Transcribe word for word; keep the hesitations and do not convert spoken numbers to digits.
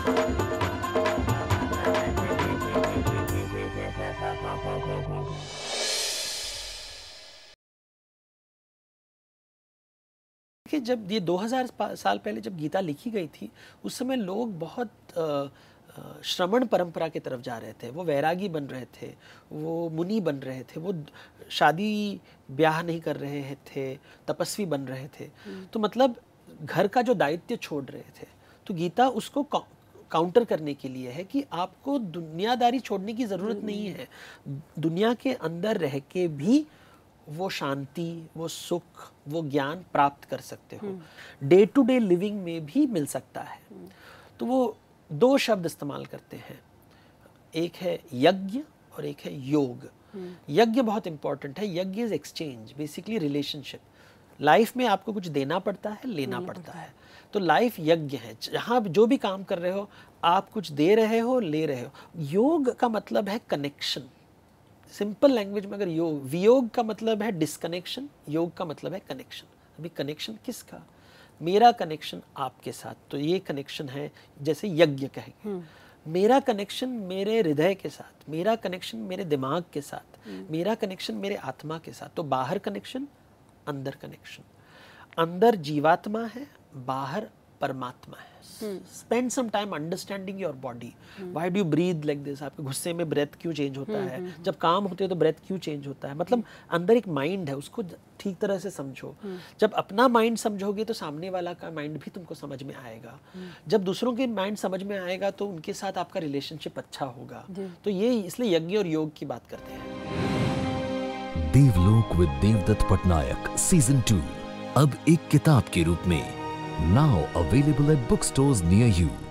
कि जब ये दो हज़ार साल पहले जब गीता लिखी गई थी, उस समय लोग बहुत श्रमण परंपरा की तरफ जा रहे थे, वो वैरागी बन रहे थे, वो मुनि बन रहे थे, वो शादी ब्याह नहीं कर रहे थे, तपस्वी बन रहे थे। तो मतलब घर का जो दायित्व छोड़ रहे थे। तो गीता उसको काउंटर करने के लिए है कि आपको दुनियादारी छोड़ने की ज़रूरत नहीं है, दुनिया के अंदर रह के भी वो शांति, वो सुख, वो ज्ञान प्राप्त कर सकते हो, डे टू डे लिविंग में भी मिल सकता है। तो वो दो शब्द इस्तेमाल करते हैं, एक है यज्ञ और एक है योग। यज्ञ बहुत इंपॉर्टेंट है। यज्ञ is exchange, basically relationship. Life में आपको कुछ देना पड़ता है, लेना पड़ता है। तो लाइफ यज्ञ है, जहाँ जो भी काम कर रहे हो आप कुछ दे रहे हो, ले रहे हो। योग का मतलब है कनेक्शन। सिंपल लैंग्वेज में अगर योग, वियोग का मतलब है डिस्कनेक्शन, योग का मतलब है कनेक्शन। अभी कनेक्शन किसका? मेरा कनेक्शन आपके साथ। तो ये कनेक्शन है, जैसे यज्ञ कहेंगे। मेरा कनेक्शन मेरे हृदय के साथ, मेरा कनेक्शन मेरे दिमाग के साथ, मेरा कनेक्शन मेरे आत्मा के साथ। तो बाहर कनेक्शन, अंदर कनेक्शन। अंदर जीवात्मा है, बाहर परमात्मा है। Spend some time understanding your body. Why do you breathe like this? आपके गुस्से में ब्रेथ क्यों चेंज होता है? जब काम होते हो तो ब्रेथ क्यों चेंज होता है? मतलब अंदर एक माइंड है, उसको ठीक तरह से समझो। जब अपना माइंड समझोगे तो सामने वाला का माइंड भी तुमको समझ में आएगा। जब दूसरों के माइंड समझ में आएगा तो उनके साथ आपका रिलेशनशिप अच्छा होगा। तो ये इसलिए यज्ञ और योग की बात करते हैं। Devlok with Devdutt Pattanaik season two अब एक किताब के रूप में, now available at bookstores near you.